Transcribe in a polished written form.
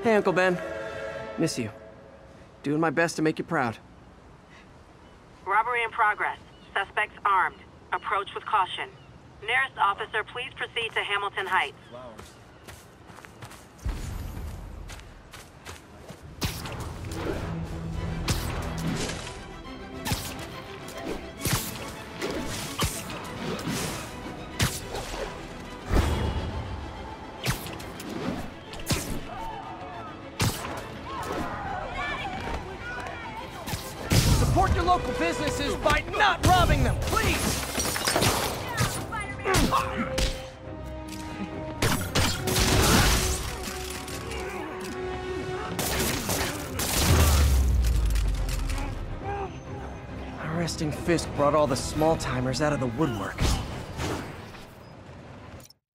Hey, Uncle Ben. Miss you. Doing my best to make you proud. Robbery in progress. Suspects armed. Approach with caution. Nearest officer, please proceed to Hamilton Heights. Support your local businesses by not robbing them, please! Arresting Fisk brought all the small-timers out of the woodwork.